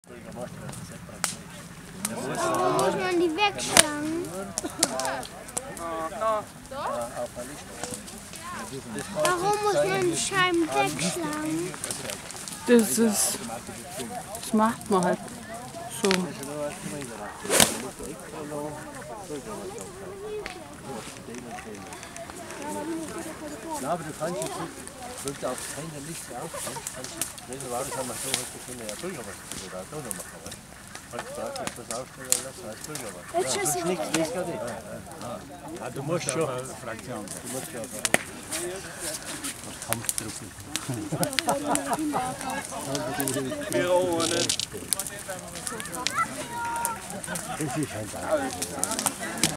Warum muss man die wegschlagen? Warum muss man die Scheiben wegschlagen? Das macht man halt so. Ja, aber du kannst jetzt nicht, wenn du auf keiner Liste aufkommst, kannst du nicht erwarten, dass man so hast, du können ja Bürgermeister oder auch noch machen. Halt da ist das aufstellen lassen als Bürgermeister. Jetzt ist es Nichts, das geht nicht. Ja, du musst schon. Fraktion. Du musst schon. Das Kampfdruck. Wir auch nicht. Das ist halt